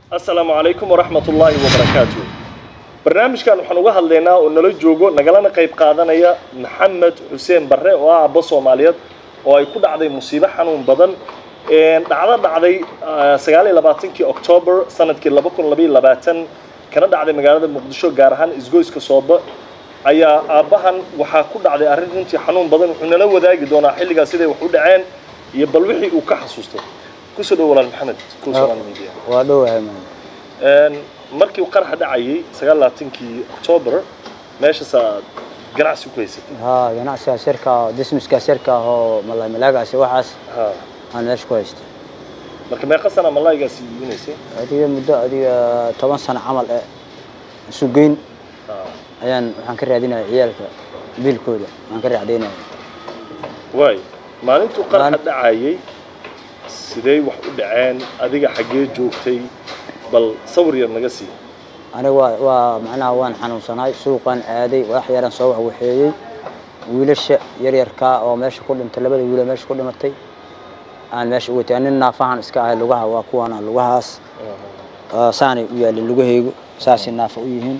السلام عليكم ورحمة الله وبركاته. برنامج كان وحنوجه هاللينا ونلوج جوجو نقلنا قيب قادنا يا محمد حسين برة وعبد الصوماليات ويكون عضي مصيبة حنون بدن عضي سجالي لباتنكي أكتوبر سنة كلا بكون لبي لباتن كان عضي مجال مقدشو جارهان إزجوز كصوب أيا أبهن وحكون عضي أرنتي حنون بدن ونلو ذاك دونا حل جاسده وحود عين يبلوحي وكحسوسته كوسو ولا محمد كوسو ولا ميديا وادوه markii uu qarax dhacayay 19kii October meesha ganacsi ku haysatay ganacsiga shirka dismiska shirka oo malaagaasi waxaas aan meesha ku haystay marka meeqa sana malaagaasi iibinaysay adiga muddo 10 sano camal suuqeyn ayaan waxaan ka raadinay ciyalka biilkooda aan ka raadinay way maalintii qarax dhacayay sidee wax u dhaceen adiga xagee joogtay bal sawir yar naga sii أنا معناه وان حنون صناي سوقا عادي وأحيانا صوح وحيي ويلش يركا أو ماشي كل متلبد ولا ماشي كل مرتي أنا ماشي وتأني النافعان إسكاه اللغة وأكوانا اللغهاس ثاني ويا اللغة هي ساس النافعين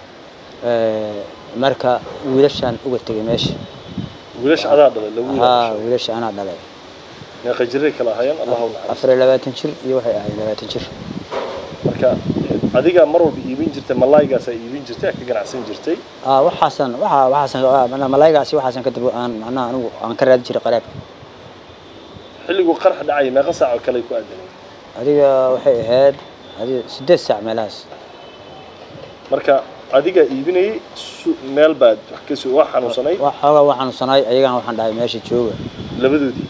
مركا ويلش أنا وقتي ماشي ويلش عذاب ولا ويلش أنا دلائل يا خجرك الله هين الله ونعم أفر لا تنشر يوحي لا تنشر marka adiga mar walba iibin jirtay malaaygaas ay iibin jirtay ka ganacsan jirtay waxaasan malaaygaas waxaasan ka dib aan ka raad jiray qaraab xilligu qarax dhacay meeqa saac kale ku aadanay adiga waxay ahayd 8 saac meelaas marka adiga iibinay meel baad wax ka soo xanuunsanay waxaan xanuunsanay ayagana waxaan dhahay meesha jooga labadoodii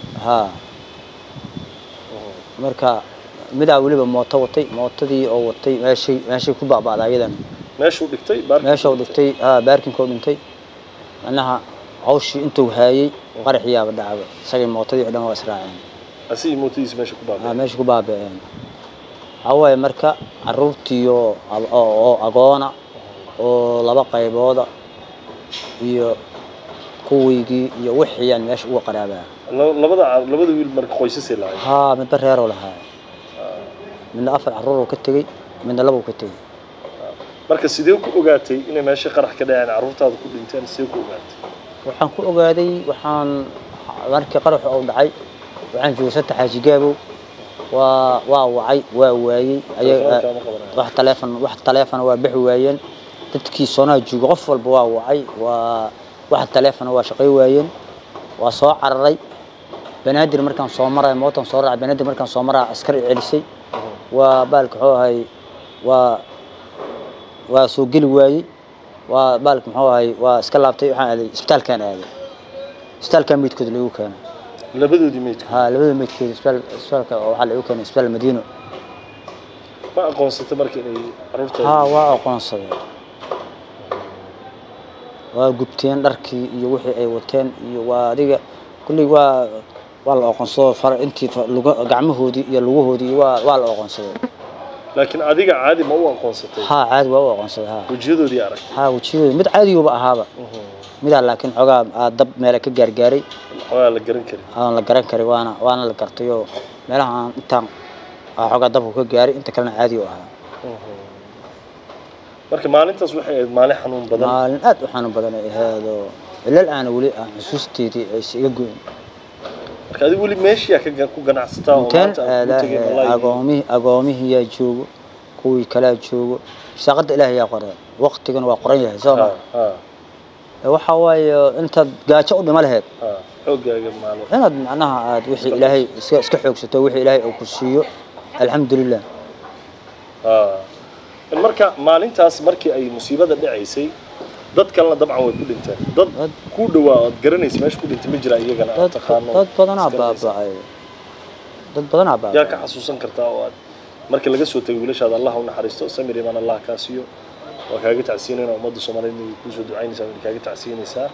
marka mid waliba mooto watay mootadii oo watay meeshii ku baabaaday ayadan meeshuu dhigtay baarkin ko dhintay anaha hawshii intuu haayay qaraxiyaaba dhacay isagii mootadii dhan waa israaceen asii mootadiis meesha ku baabeen haway marka caruurtii oo agoona oo laba qaybooda iyo kuwigii iyo wixii meesha uga qaraabaa labada wiil marka qoysas ilaa mid reer oo lahaa من أفر عرور وكتجي من لبو كتجي. مركز سيديو كوجاتي إن ماشي قرح كده يعني عروض هذا كل إنسان سيديو كوجاتي. وحن كوجاتي وحن مركز قرح أو دعي وحن جوسات حاجة جابوا وعي وواي واحد تلفن وبيع واين تتكي صناعة جغفل بواعي وواحد تلفن وشقي واين وصاع الري بنادر مركز صومرة موطن صورة بنادر مركز صومرة عسكري علسي وبالك هاي وسوق الواي وبالك هاي واسكلابتي هذه اسبتال كان هذا اسبتال كان ميت كذا اللي كان لبدو دي ميت لبدو ميت كذا اسبتال وحال كان اسبتال المدينه ما اقونصت markii ay arurta waa aqoonsaday waa gubteen dharkii iyo wixii ay wateen iyo waa adiga kulli waa la aqoonsado far intii gacmahoodii iyo lugahoodii waa la aqoonsaday laakiin adiga caadi ma u aqoonsatay caadi waa u aqoonsaday wajiyadoodii aragtay wajiyadoodii mid caadi uba ahaaba mid laakiin xogaa dab meel ka gaargaaray waa la garan karay waana la gartay oo meelaha intaan xogaa dabku ka gaaray inta kalena caadi u ahaa marka maalintaas waxay ahayd maalin xanuun badan maalin aad u xanuun badan ay ahayd oo ilaa aan wali xusuusteedii ay iga go'in marka adigu wali meesha ku ganacsataa oo maanta agoomihi yaa joogo kuwii kala joogo shaqada ilaahay yaa qoray waqtigan waa qoran yahay soo waxa waaye inta gaajo u dhima lahayd xoogaaga maalin inaad macnaha aad wixii ilaahay iska xoogsato wixii ilaahay uu ku siiyo alxamdulillah marka maalintaas markii ay musiibada dhacaysay dad kalena dabcan way ku dhinteen dad ku dhawaad garanaysa meesha ku dhintay ma jira iyagana taqaano dad badan baabaa yaa ka xasuusan kartaa oo aad markii laga soo tagay wiilashaada Allah u naxariisto samir iman Allah ka siiyo waa kaaga tacsiinayna ummadda Soomaaliyeed ku soo ducaynaysaa in kaaga tacsiinaysaa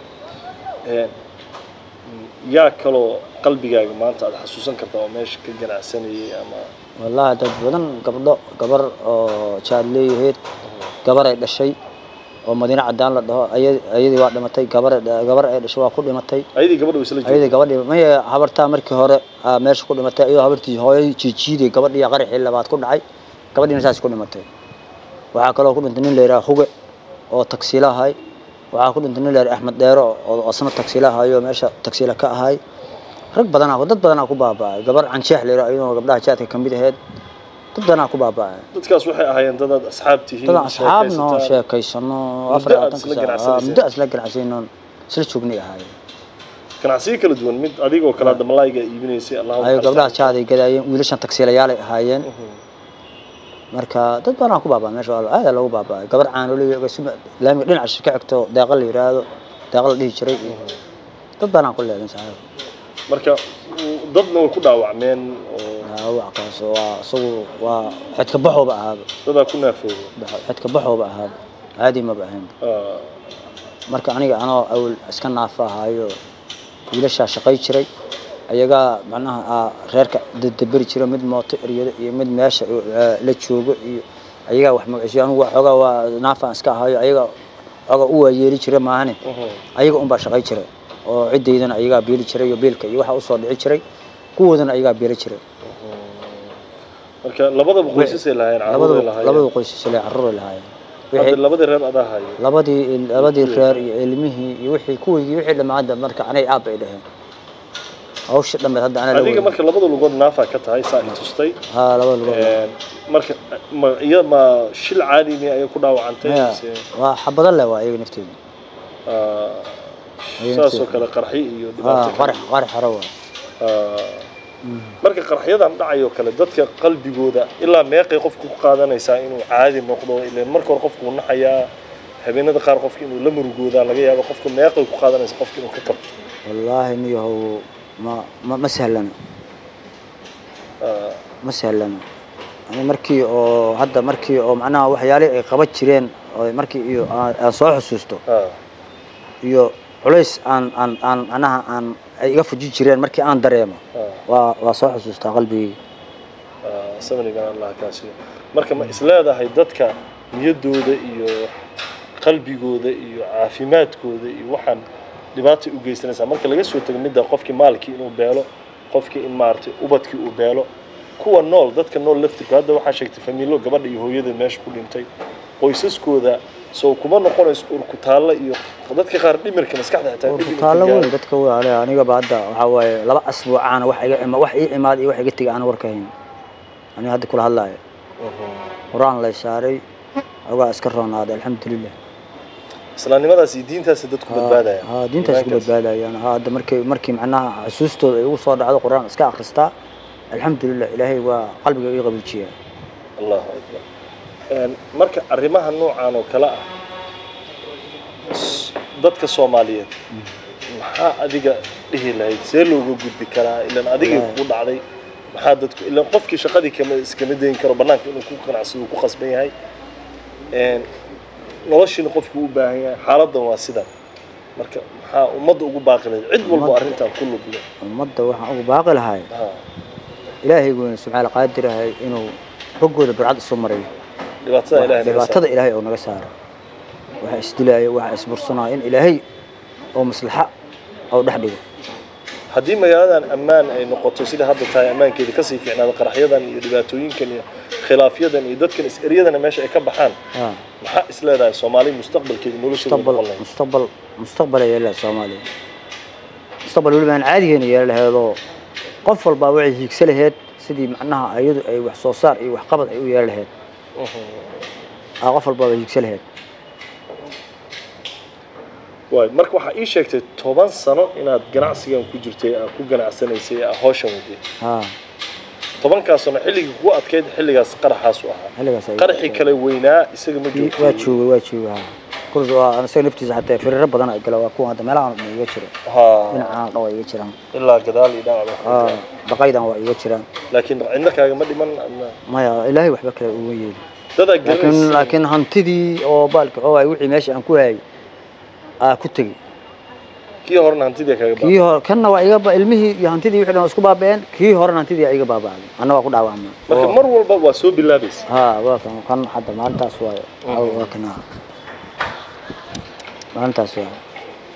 yaa kaloo qalbigaaga maanta aad xasuusan kartaa oo meesha ka ganacsanayay ama والله dad badan gabar oo jaalleeyahay gabar ay dhashay oo Madiina cadaan la dhaho ayadii waa dhimatay gabar ay dhashay waa ku dhimatay ayadii gabadhu isla joogtay ayadii gabadhii ma habarta markii hore meesha ku dhimatay ayadoo habartii hooyadii jiijiiday gabadhii qaraxii labaad ku dhacay gabadhiina saas ku dhimatay waxa kale oo ku dhintay nin leeyahay huge oo taksiilahay waxa ku dhintay nin leeyahay Axmed Deero oo asna taksiilahayo meesha taksiila ka ahay rag badan ah dad badan ku baaba'ay gabar cansheex leeyahay ayuu gabdhaha jaadka kamid ahayd dad badan ku baaba'ay dadkaas waxay ahaayeen dad asxaabtihiin dad asxaabno sheekaysano muddo asla ganacsiino isla joognay ahaayeen ganacsiyo kala duwan mid adigoo kala damalayga iibinaysay Allah ay gabdhaha jaad ay gadaayeen wiilashan taksiilayaal ay ahaayeen marka dad badan ku baaba'ay meesha aad lagu baaba'ay gabar caan oo leeyahay laamiga dhinaca shirka xigto deeqal la yiraahdo deeqal dhihi jiray dad badan ku leeyahay saxaab marka dadna way ku dhaawacmeen oo wackaas waa xidka baxooba ahaaba dad ku naafooday xidka baxooba ahaaba caadi ma baahan marka aniga anoo awal iska naafaahayo wiilasha shaqay jiray ayaga macnaha reerka dabari jiray mid mooto eriyada iyo mid meesha la joogo iyo ayaga wax magaciyo anigu waxooga waa naafaan iska ahayo ayaga xoga u yeeli jiray maahane ayaga un baa shaqay jiray oo ciideydana ayaga beeli jiray iyo beelka iyo waxa u soo dhici jiray kuwoodana ayaga beeli jiray marka labadaba qoysas ay lahaayeen labada qoysas ay carruur lahaayeen wixii labada reer adahay labadii reer iyo ilmihii iyo wixii kuwii wixii dhamaada marka anay aab ay dhahay hawsha dhameed hadda ana adiga marka labada lugood naafa ka tahay saa tustay labada lugood marka iyada shil caadi ay ku dhaawacantay waa xabada leh waa iyaga nafteedu saasoo kale qarxi iyo dhibaato qarx harawa marka qarxyadan dhacayo kale dadka qalbigooda ilaa meeqay qofku ku qaadanaysaa inuu caadi noqdo ilaa marka hore qofku naxaya habeenada qaar qofku inuu la murugooda laga yaabo qofku meeqay ku qaadanaysaa qofku inuu ka kabto wallahi niyahow ma sahlana ma sahlana ani markii oo hadda markii oo macnaha waxyaalo ay qaban jireen oo markii iyo aan soo xusuusto iyo culays aan anaha aan ay iga fuji jireen markii aan dareemo waa soo xusuustaa qalbigayga samaniga Allah kaasiyo marka ma isleedahay dadka niyadooda iyo qalbigooda iyo caafimaadkooda iyo waxaan dhibaato u geysanaysa marka laga soo tago midda qofkii maalkii inuu beelo qofkii in maartay ubadkii uu beelo kuwa nool dadka nool laftiga hadda waxa sheegtay familo gabadha iyo hooyada meesha ku dhintay qoysaskooda soo kuma noqonayso urku taalla iyo dadka qaar dhimirka maskaxda xitaa urku taalla weyn dadka waa aniga baada waxa waaye laba asbuucaan wax ii imaad iyo wax iga tagay aan warkayn ani hadda kula hadlaayo quraan la saaray ogaa iska roonaaday alxamdulillah islaamnimadaas iyo diintaas dadku badbaadayaan diintaas ku badbaadayaan hadda markii macnaha xusuustooda ay ugu soo dhacdo quraan iska akhristaa alxamdulillah ilaahay waa qalbiga ii qabijiya Allahu akbar marka arrimaha noocan oo kala ah dadka Soomaaliyeed maxaa adiga dhihi lahayd see looga gudbi karaa ilaan adiga ku dhacday maxaa dadku ilaan qofkii shaqadii kama deyn karo banaanka inuu ku qanacsado ku qasban yahay noloshii qofku u baahan yahay xaaladdan waa sidan marka maxaa ummadda ugu baaqi lahayd cid walba arrintan ku lug leh ummadda waxaan ugu baaqi lahay ilaahay weyn subxaanahu qaadir ah inuu rogooda burcad soo maray dhibaatada ilaahay oo naga saaro waxa isdilaaya waxa isbursanaa in ilaahay oo maslaxa oo dhax dhigo haddii magaaladan ammaan ay noqoto sida hadda tahay ammaankeeda ka sii fiicnaada qaraxyadan iyo dhibaatooyinkan iyo khilaafyadan iyo dadkan is-eryadana meesha ay ka baxaan maxaa is leedahay Soomaali mustaqbalkeeda nolosheeda mustaqbal ay leedahay Soomaali mustaqbal waliba aan caadigeena yeelaheedo qof walba waxay hiigsalaheed sidii macnaha ayadu ay wax soo saar iyo wax qabad ay u yeelaheed qof walba waxay hiigsalaheed marka waxa ii sheegtay 10 sano inaad ganacsigan ku jirtay ku ganacsanaysay hawshan wadii 10 sano xilligii ku adkeyd xilligaas qaraxaas u ahaa qaraxi kale weynaa isaga ma joogto waa jooga kurso aan isaga naftiisa xataa firiro badan ay gala waa kuwa hadda meelaha iga jira dhinaca dhaw iga jiraan ilaa gadaal iyo dhinaca baqaydan waa iga jiraan laakiin cidna kaaga ma dhiman maya ilaahay waxba kale ugu yeeli laakiin hantidii oo baalka oo ay wixii meesha aan ku hayay ku tagay kii horena hantidii kaaga kii hor kana waa iga ilmihii iyo hantidii wixii dhan isku baabeen kii horena hantidii iga baabaaday anna waa ku dhaawacmay marka mar walba waa soo bilaabaysa waa kan hadda maalintaas waa kana maalintaas waa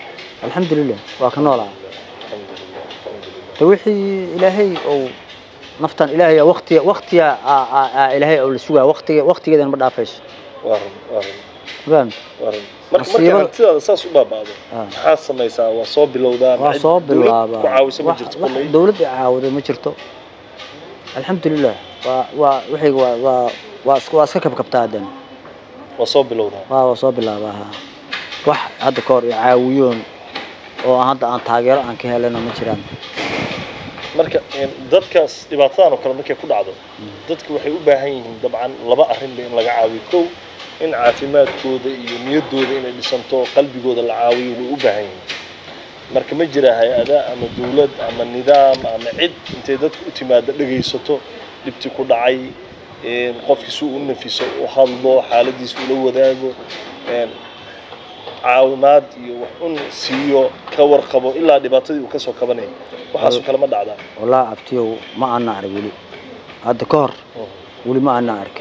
alxamdulillah waa ka noolaa wixii ilaahay oo نفتن إلهي وقتي إلهي أو السوق وقتي كذا ما دافعش فاهم marka hantidaada saas u baabaado maxaa samaysaa waa soo bilowdaa ku caawisa ma jirto kulay dawladda caawida ma jirto alxamdulillah wixii waa iska kabkabtaadan waa soo bilowdaa wax hadda ka hor caawiyoon oo hadda aan taageero aan ka helana ma jiraan marka dadkaas dhibaatadan oo kale markay ku dhacdo dadku waxay u baahan yihiin dabcan laba arrin in laga caawiyo kow in caafimaadkooda iyo niyadooda inay dhisanto qalbigooda la caawiyo way u baahan yihiin marka ma jira hay'ada ama dawlad ama nidaam ama cid intay dadku u timaado dhageysato dhibti ku dhacay qofkiisu u nafiso oo hadlo xaaladiisa ula wadaago caawimaad iyo wax un siiyo ka warqabo ilaa dhibaatadii uu ka soo kabanay waxaas kale ma dhacdaa wallahi abtiyo ma ana arag wali hadda ka hor wali ma ana arkin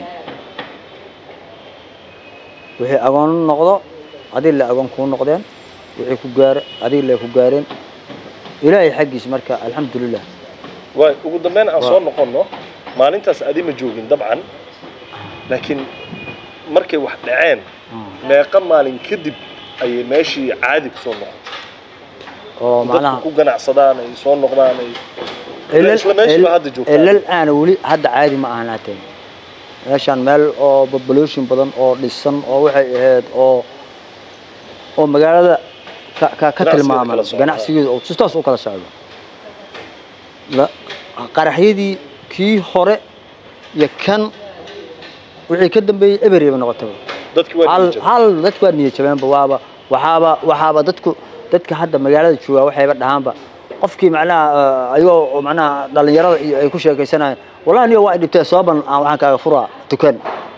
wixii agoon noqdo adii la agoon ku noqdeen wixii ku gaar adii la ku gaareen ilaahay xaqiis marka alxamdulillah way ugu dambeyn aan soo noqono maalintaas adii ma joogin dabcan laakiin markay wax dhaceen meeqa maalin kadib ay meeshii caadi ku soo noqotay oo macnaha ku ganacsadaan ay soo noqdaan ay isla meeshii hadda joogtaan ilaa aan wali hadda caadi ma ahanaateen meeshaan meel oo population badan oo dhisan oo waxay ahayd oo magaalada ka tilmaaman ganacsigeedu oo sidaas u kala socdo la qaraxyadii kii hore iyo kan wixii ka dambeeyay ebereeba noqotay dadku waa niyad jabeen waxaaba dadka hadda magaalada jooga waxayba dhahaanba qofkii macnaha ayagoo macnaha dhalinyarada ay ku sheekaysanayaan wallahi niyo waa dhibtay sooban aan waxaan kaaga furaa dukaan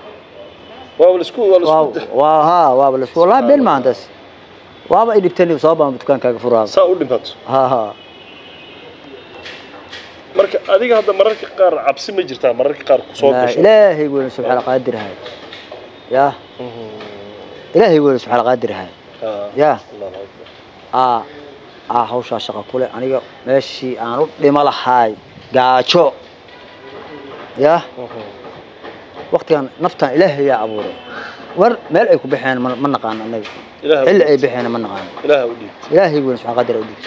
waa la isku wallahi been maantas waaba ay dhibtay sooban dukaan kaaga furaa saa u dhimato marka adiga hadda mararka qaar cabsi ma jirtaa mararka qaar ku soo gasho ilaahay weyn subhanahu qaadir hay ya ilaahay weyn subhanahu qaadir hay ya hawsha shaqo kule aniga meeshii aan u dhima lahaay gaajo ya waqtigan naftan ilaahay ya abuuray war meel ay ku bixeen ma naqaan anaga xilli ay bixeen ma naqaan ilaahay weyn subhanahu qaadir u dhig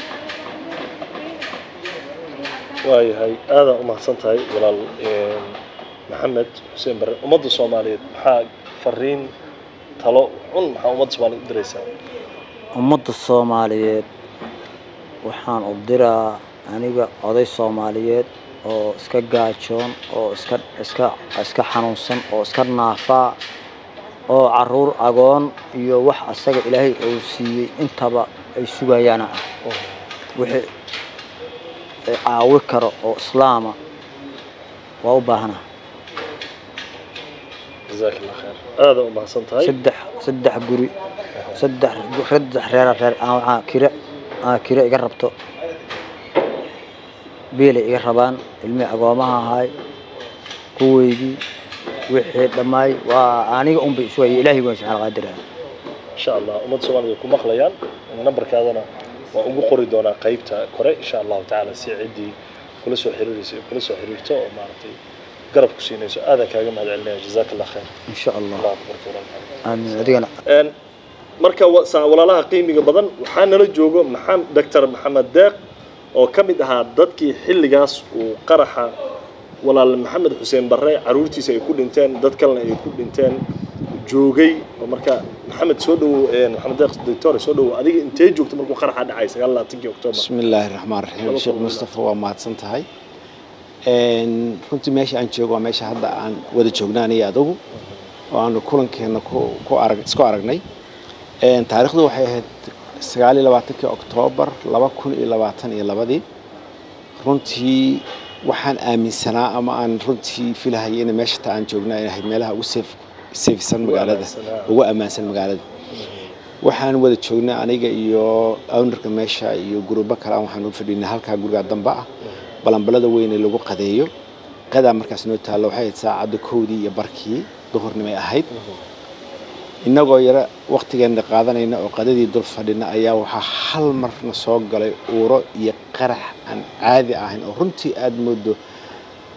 waayahay aada u mahadsantahay walaal maxamed xuseen bare ummadda soomaaliyeed maxaa fariin talo xun maxaa ummadda soomaaliyeed u diraysaa ummadda soomaaliyeed waxaan u diraa aniga oday soomaaliyeed oo iska gaajoon oo iska xanuunsan oo iska naafaa oo caruur agoon iyo wax asaga ilaahay uu siiyey intaba ay sugayaan wixii caawi karo oo islaama waa u baahana jazakallahu khair aada u mahadsantahay saddex guri saddex reer aan kira iga rabto beelay iga rabaan ilmi agoomaha ahay kuweydii wixii dhamaay waa aniga bay soo ilaahay waan subhanahu qaadir insha Allah ummadda Soomaaliyeed ku maqlayaan nambarkaadana waa ugu qori doonaa qaybta kore insha Allah taala si cidii kula soo xiriirto oo maartay garab ku siinayso aada kaaga mahadcelinaya jazakallahu khair insha Allah aamin adigana marka walaalaha qiimiga badan waxaa nala joogo Dr. Maxamed Deeq oo kamid ahaa dadkii xilligaas uu qaraxa walaal Maxamed Xuseen Bare caruurtiisa ay ku dhinteen dad kalena ay ku dhinteen joogay oo marka Maxamed soo dhaw Maxamed Deeq doctor soo dhaw adiga intee joogto markuu qaraxa dhacay 9 Oktoobar bismillaahir rahmaanir rahiim Sheekh Mustafa waa mahadsan tahay runtii meesha aan joogo waa meesha hadda aan wada joognaan iyo adigu oo aan kulankeena isku aragnay taariikhdu waxay ahayd 29 Oktoobar 2022 runtii waxaan aaminsanaa ama aan runtii filahay in meesha aan joognaa ay ahayd meelaha ugu safesan magaalada ugu ammaansan magaalada waxaan wada joognaa aniga iyo ownerka meesha iyo gruubo kale waxaan u fadhinay halka guriga dambe ah balanbalada weyn ee lagu qadeeyo qada markaas noo taalo waxay saacada 1 iyo barkii duhurnimo ahayd inagoo yara waqtigeena qaadanayna oo qadadii dul fadhina ayaa waxa hal marna soo galay uuro iyo qarax aan caadi ahayn oo runtii aad moodo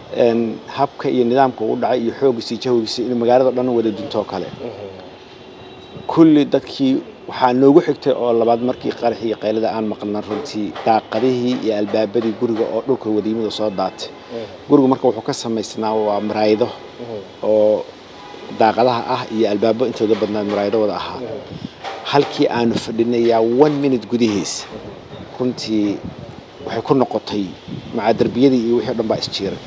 habka iyo nidaamka uu dhacay iyo xooggiisa jawgiisa in magaalada dhan wada dunto kale kulli dadkii waxaa noogu xigtay oo labaad markii qaraxii qaylada aan maqalna runtii daaqadihii iyo albaabadii guriga oo dhulka wadiimada soo daatay guriga marka wuxuu ka samaysnaa waa maraayado oo daaqadaha ah iyo albaabo intooda badnaa maraayado wada ahaa halkii aanu fadhinayaa 1 minute gudihiis runtii waxay ku noqotay maca darbiyadii iyo wixii dhan baa isjiiray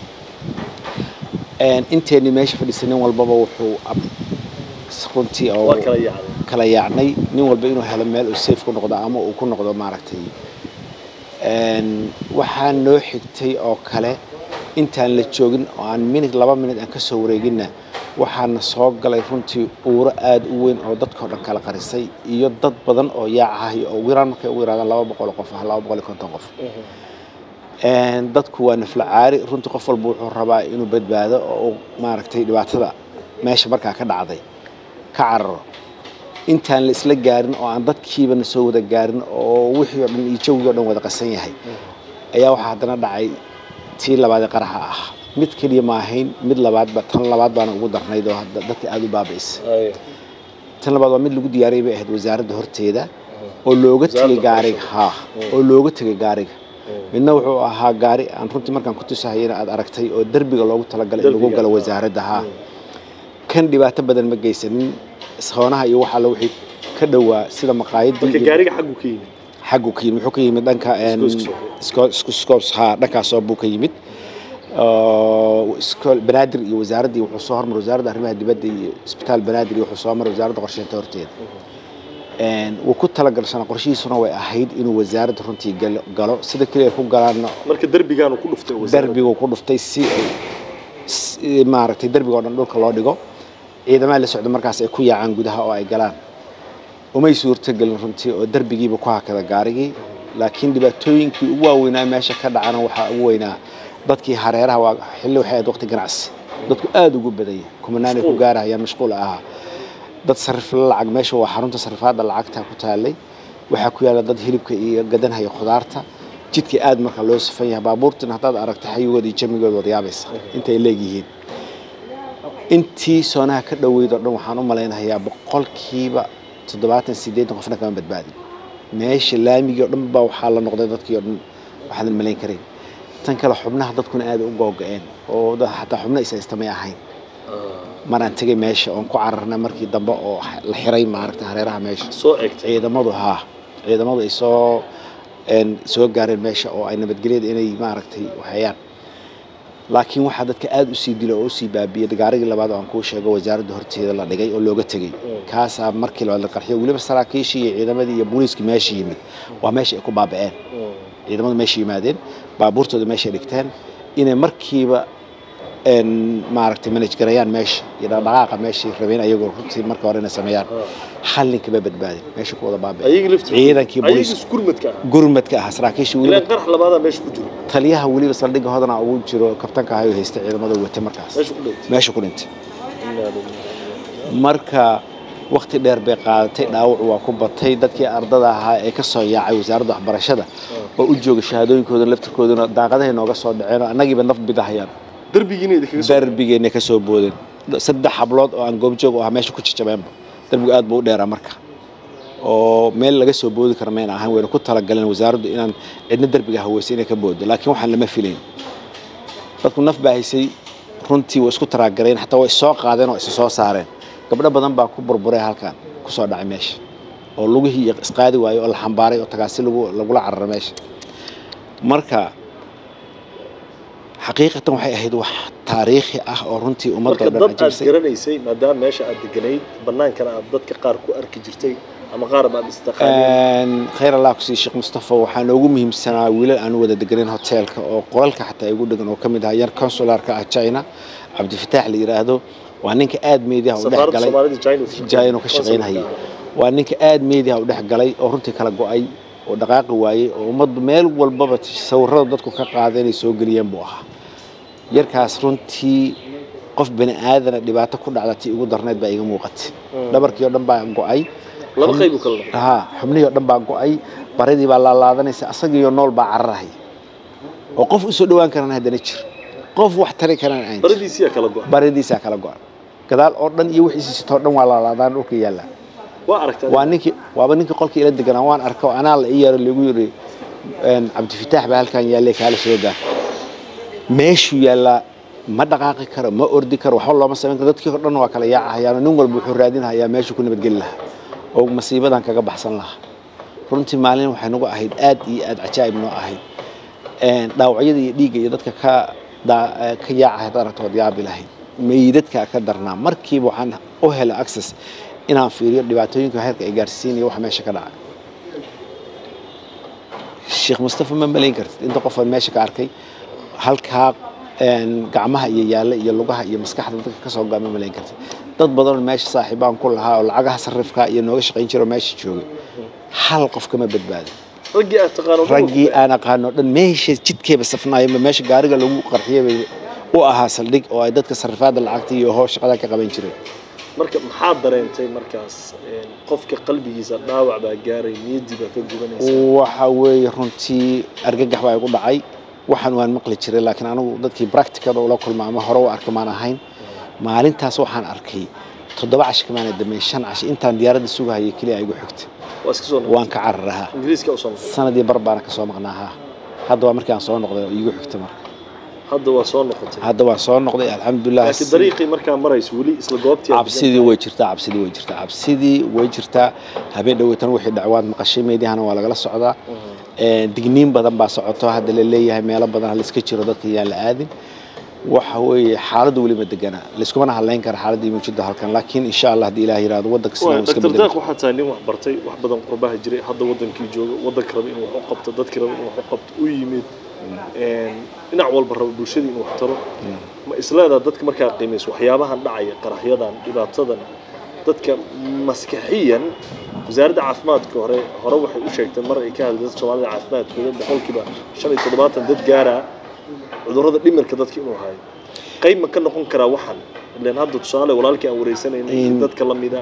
inteeni meesha fadhiisaneen walbaba wuxuu runtii oo kala yaacnay nin walba inuu helo meel uu safe ku noqdo ama uu ku noqdo maaragtay waxaa noo xigtay oo kale intaan la joogin oo aan minute 2 minute aan ka soo wareeginna waxaana soo galay runtii uuro aad u weyn oo dadka dhan kala qarisay iyo dad badan oo yaacahay oo wiraan markay ugu yiraadaan 200 qof 250 qof dadku waa nafla caari runtii qof walba wuxuu rabaa inuu badbaado oo maaragtay dhibaatada meesha markaa ka dhacday ka cararo intaan la isla gaarin oo aan dadkiiba soo wada gaarin oo wixii dhan iyo jawgiga dhan wada qasan yahay ayaa waxa hadana dhacay tii labaad ee qaraxa ah mid kaliya ma ahayn mid labaad ba tan labaad baan ugu darnayd oo dadka aad u baabiisay tan labaad waa mid lagu diyaariyay bay ahayd wasaaradda horteeda oo looga tagay gaariga oo looga tagay gaariga midna wuxuu ahaa gaari aan runtii markaan ku tusahayna aad aragtay oo darbiga loogu talagalay in lagu galo wasaaradda kan dhibaato badan ma geysanin soonaha iyo waxa la wixii ka dhawaa sida maqaayadii marka gaariga xaggu ka yimid wuxuu ka yimid dhanka scopes dhankaas oo buu ka yimid iskool banaadir iyo wasaaradii wuxuu soo hormar wasaaradda arrimaha dibadda iyo isbitaal banaadir iyo wuxuu soo mar wasaaradda qorsheynta horteeda wuu ku talagalsan qorshihiisuna way ahayd inuu wasaaradda runtii galo sida kaliya ku galaan marka darbigaan ku dhuftay darbigu ku dhuftay si maaragtay darbiga oo dhan dhulka loo dhigo ciidamada la socdo markaas ay ku yaacaan gudaha oo ay galaan umay suurtagelin runtii oo darbigiiba ku hakada gaarigii laakiin dhibaatooyinkii ugu waaweynaa meesha ka dhacana waxaa ugu weynaa dadkii hareeraha waa xilli waxay ahayd waqti ganacsi dadku aad ugu badaya kumanaanay ku gaarahayaan mashquul ahaa dad sarif lacag meesha waa xarunta sarifaadda lacagta ku taalay waxaa ku yaala dad hilibka iyo gadanhaya khudaarta jidkii aad marka loo safan yahay baabuurtan haddaad aragto xayigooda iyo jamigooda wada yaabaysa intay leegyihiin intii soonaha ka dhaweyd oo dhan waxaan u malaynayaa boqolkiiba 70-80 qofna kama badbaadin meesha laamigii oo dhan baa waxaa la noqday dadkii oo dhan waxaan malayn karin tan kale xubnaha dadkuna aad u go'een oo xataa xubna isay ahayn maraan tagay meesha oo ku cararna markii dambe oo la xiray maaragtay hareeraha meesha soo eegtay ciidamadu ay soo gaareen meesha oo ay nabadgeliyada inay maaragtay waxayaan laakiin waxa dadka aad u sii dilay oo u sii baabiyay gaarigii labaad oo aan ku sheego wasaaradda horteeda la dhigay oo looga tagay kaasa markii la qarxiyo waliba saraakiishii iyo ciidamadii iyo booliiskii meesha yimid waa meesha ay ku baaba'een ciidamadu meesha yimaadeen baabuurtooda meesha dhigteen inay markiiba maaragtay manage garayaan meesha iyo dhaqaaqa meesha rabeen ayagoo runtii marka hore inay sameeyaan hal nin kaba badbaadin meesha ku wada baaba'een ciidankii booliiska gurmadka saraakiishii waliba qarax labaad meesha ku jiro taliyaha waliba saldhigga hodana ugu jiro kabtanka ahayo haystay ciidamada wata markaas meesha ku dhintay marka waqti dheer bay qaadatay dhaawac waa ku batay dadkii ardada ahaa ee ka soo yaacay wasaaradda waxbarashada oo u jooga shahaadooyinkooda laftirkooduna daaqadahay nooga soo dhaceen oo annagiiba naf bidahayaan darbigeena ka soo boodeen 3 hablood oo aan goobjoog u ahaa meesha ku jajabeenba darbigu aad buu u dheeraa marka oo meel laga soo boodi karo ma ahan weyn ku talagaleen wasaaraddu inaan cidna darbiga haweysan inay ka boodo laakiin waxaan lama filayn dadku naf baa haysay runtii way isku taraagareen xataa way soo qaadeen oo is soo saareen gabdho badan baa ku burburay halkan ku soo dhacay meesha oo lugihii isqaadi waayo oo la xambaaray oo tagaasi lagula cararay meesha marka xaqiiqatan waxay ahayd wax taariikhi ah oo runtii ummadda dhan ajaysay garanaysay maadaama meesha aad deganayd banaankana aad dadka qaar ku arki jirtay ama qaar baad istaqaaneen khayr Allah ku sii Sheekh Mustafa waxaan ugu muhiimsanaa wiilal aan wada deganeen hoteelka oo qolalka xataa ay ugu dhagan oo kamid ah yar consularka ah China Abdi Fataax la yiraahdo waa ninka aad meediyaha u dhex galay China ka shaqeynayay waa ninka aad meediyaha u dhex galay oo runtii kala go'ay oo dhaqaaqi waayay oo ummaddu meel walbaba sawirrada dadku ka qaadeen soo galiyeen buu ahaa yarkaas runtii qof bani aadana dhibaato ku dhacday ugu darneed baa iga muuqatay dhabarkii oo dhan baa go'ay laba qayb u kala xubnihii oo dhan baa go'ay baridii baa la laadanaysa asagii nool baa cararahay oo qof u soo dhawaan karana hadana jir qof wax tari karaan aan baradiisa kala go'an gadaal oo dhan iyo wixii sito dhan waa laalaadaan dhulka yaala waa ninkii qolkii ila deganaa waan arkay anaa la iyar lagu yiri Cabdi Fataax baa halkan yaalay kala soo gaa meeshu yaala ma dhaqaaqi karo ma ordi karo waxa loo ma sameyn karo dadkii oo dhan waa kala yaacayaan nin walba wuxuu raadinayaa meeshu ku nabad gali lahaa oo masiibadan kaga baxsan lahaa runtii maalin waxay nagu ahayd aad iyo aad cajaa'ib noo ahayd dhaawacyada iyo dhiigga iyo dadka ka yaacay daratood yaabi lahayd meydadka ka darnaa markiiba waxaan u helay access inaan fiiriyo dhibaatooyinka heerka ay gaarsiinayaan waxa meesha ka dhacay Sheekh Mustafa ma malayn kartid inta qof meesha ka arkay halka gacmaha iyo yaalla iyo lugaha iyo maskaxda dadka ka soo gaama malayn kartid dad badan meesha saaxiibaan ku lahaa oo lacagaha sarifka iyo nooga shaqayn jiro meesha joogay hal qof kama badbaadin raggii aan aqaano dhan meesha jidkeeba safnaayay meesha gaariga lagu qarxiyay oo ahaa saldhig oo ay dadka sarifaada lacagta iyo hoosh shaqada ka qaban jireen marka maxaa dareentay markaas qofka qalbigiisa dhaawac baa gaaray niyadiiba ka gubanaysa waxa weeye runtii argagax baa igu dhacay waxaan waan maqli jiray laakiin anigu dadkii practical oo la kulma ama hore u arkay maan ahayn maalintaas waxaan arkay 7 cash kamaana damay 5 cash intaan diyaaradda sugahayay kaliya ay igu xigtay waan ka cararaha ingiriiska u soo sanadii barbaan ka soo maqnaaha hadda waa markii aan soo noqday oo igu xigtay marka hadda waa soo noqotay alxamdulillah laakiin dariiqii markaa marayso wali isla goobtii cabsidii way jirtaa habeen dhaweytan wixii dhacwaad maqashay meediyahana waa laga socdaa digniin badan baa socoto hadda la leeyahay meelo badan hal iska jiro dadka yaan la aadin waxa weeye xaaladdu wali ma degana la iskuma haleyn karo xaaladii mujida halkan laakiin insha Allah hadii Ilaahay yiraahdo wadanka Soomaaliya iska bedel dadku waxa tahay nin wax bartay wax badan qurbaha jiray hadda wadankii jooga wadanka raba inuu wax qabto dadka raba inuu wax qabto u yimid dhinac walba raba bulshada inuu wax taro ma islaada dadka markaa qiimeys waxyaabahan dhacaya qaraxyadan dhibaatadan dadka maskaxiyan wasaaradda caafimaadka hore waxay u sheegtay mar ay ka hadlayeen Soomaalida caafimaadkooda boqolkiiba 75 dad gaara cudurrada dhimirka dadka inuu hayo qayb ma ka noqon karaa waxan ilaan hadda tusaale walaalkii aan wareysanayay dadka la mida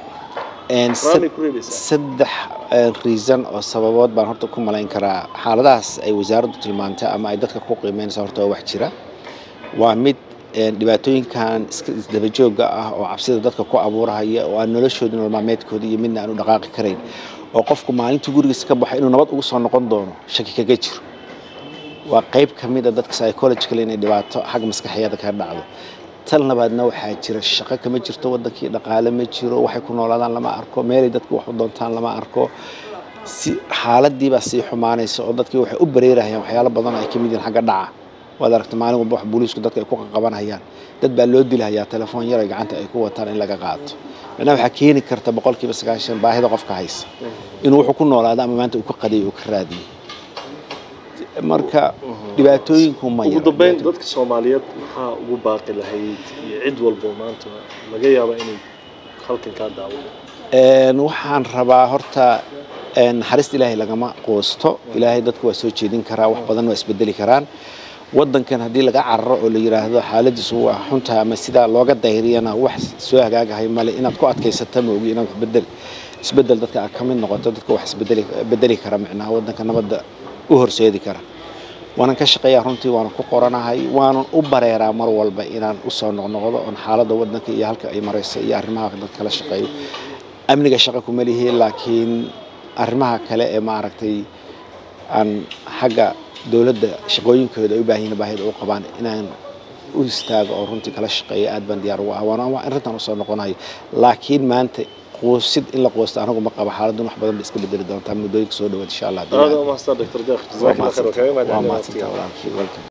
saddex reason oo sababood baan horta ku malayn karaa xaaladaas ay wasaaraddu tilmaantay ama ay dadka ku qiimeynayso horta wax jira waa mid dhibaatooyinkan isdaba joogga ah oo cabsida dadka ku abuuraya oo aan noloshooda nolol maalmeedkooda iyo midna aan u dhaqaaqi karayn oo qofku maalintii gurigiisa ka baxay inuu nabad ugu soo noqon doono shaki kaga jiro waa qayb ka mid ah dadka psychological inay dhibaato xag maskaxiyada ka dhacdo tan labaadna waxaa jira shaqo kama jirto wadankii dhaqaale ma jiro waxay ku noolaadaan lama arko meelay dadku wax u doontaan lama arko si xaaladii baa sii xumaanaysa oo dadkii waxay u bareerayaan waxyaalo badan ay ka mid yihiin xagga dhaca wada aragtay maalin walba wax booliisku dadka ay ku qabanayaan dad baa loo dilayaa telefoon yar ay gacanta ay ku wataan in laga qaato lana waxa keeni karta 90% baahida qofka haysa inuu wuxuu ku noolaado ama maanta uu ka qadiyo uu ka raadiyo marka dhibaatooyinku ma ugu dambeyn dadka Soomaaliyeed waxa ugu baaqi lahayd iyo cid walba maanta laga yaabo inay halkan ka daawado waxaan rabaa horta naxariista Ilaahay lagama qoosto Ilaahay dadku waa soo jeedin karaa wax badan waa isbedeli karaan wadankan hadii laga cararo oo la yiraahdo xaaladiisu waa xunta ama sida looga dayriyana wax soo hagaagahay male inaad ku adkaysato ma ogi inaad isbedel dadka ka mid noqoto dadka wax isbedeli kara macnaha wadanka nabadda u horseedi kara وانا كشقيا runtii waan ku qoranahay waan u bareeraa mar walba inaan u soo noqnoqdo on xaaladda wadanka iyo halka ay marayso iyo arrimaha dadka la shaqeeyo amniga shaqo kuma lihi laakiin arrimaha kale ee ma aragtay aan xagga dawladda shaqooyinkooda ay u baahan yihiin baahida u qabaan inaan u istaago oo runtii kala shaqeeyo aad baan diyaar u ah waan arrintan u soo noqonahay laakiin maanta قوسيد إلا قوسد أنا قم قبل حالة دون واحد بس كبدل دون تعمل دويك سود إن شاء الله. هذا ما صار دكتور داخل.